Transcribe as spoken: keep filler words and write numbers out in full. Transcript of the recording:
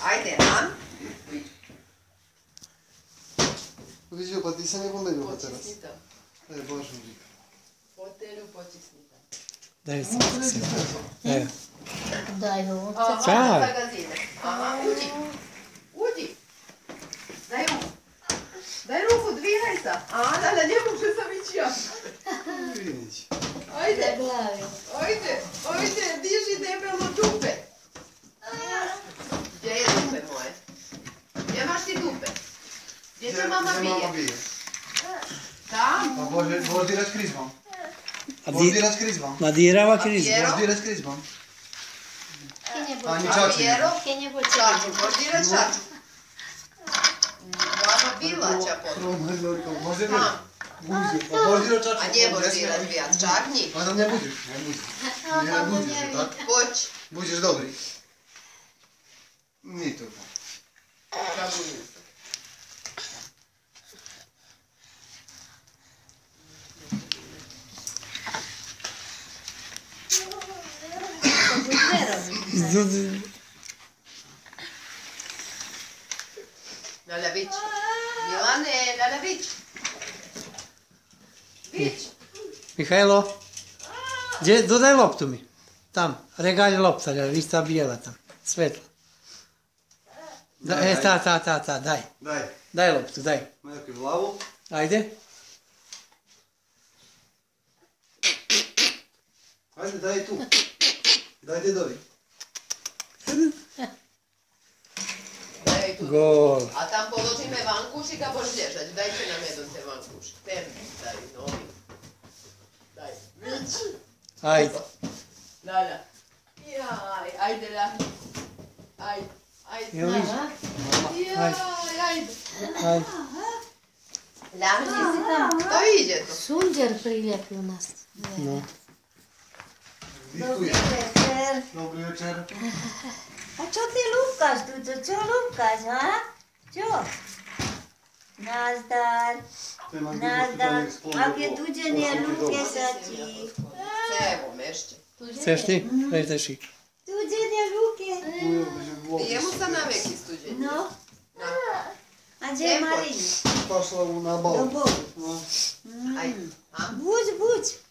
Ajde, Ram. Vidio, pa ti se ne pomerio teraz. Počisni to. E, Bože mi. Fotelju počisni to. Daj se. Evo. Daj ovo. Aha, Čaj. za gazine. Aha, uđi. Uđi. Daj ruku. Daj ruku, dvigaj se. A, da, da, ne može sam ići ja. Vidić. Ajde, Glavi. ajde, ajde, diži debelo dupe. Gdje je dupe moje? Gdje imaš ti dupe? Gdje te mama bije? Tam? A možeš dirać krizmom. A Možeš di... dirać krizmom. Nadirava krizma. Jero? Možeš dirać krizmom. Kenje A ni boče. čači. Vjero? Kenje boče. Čaču, možeš dirati čaču. Baba bilača potom. Možeš dirać. Tam. Buzi. Pa možeš dirać čaču. A gdje možeš dirati bijat? Čarnji? A da ne budiš. Ne budiš. Ne budiš, tak? Poć. Budiš dobri. Nije to. Čabunju. Lala Vić. Milane, Lala Vić. Vić. Mihajlo, gdje, dodaj loptu mi. Tam, regalj lopta, lista bijela tam, svetla. Da, e, ta, ta, ta, ta, daj. Daj. Daj loptu, daj. Majke v glavu. Ajde. Ajde, daj tu. Daj dedovi. Daj tu. Gol. A tam položi me vankuš i ga boš lješać. Daj će nam jedan te vankuš. Tem, daj, novi. Daj. Vić. Ajde. Lala. Jaj, ajde la. Ajde, ajde. Evo viš. Jaj, ajde. Ajde. Lahni si tam. To iđe to. Sunđer priljepi u nas. No. Dziękuję. večer. Dobry wieczór. A čo ty lúbkaš tu? Čo lúbkaš, ha? Čo? Nazdar. Nazdar. Aké tuđenje lúke sa ti. Evo, mešće. Chceš ti? Vejdeš i. Tuđenje lúke. Jemu sa navek istuđenje. No. Na. A gdje je Marina? Poszła na Do bal. Bogu. No. Ajde. A? Buď, buď.